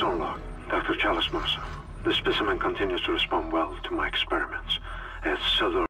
Zone log, Dr. Chalice Massa. This specimen continues to respond well to my experiments. It's cellular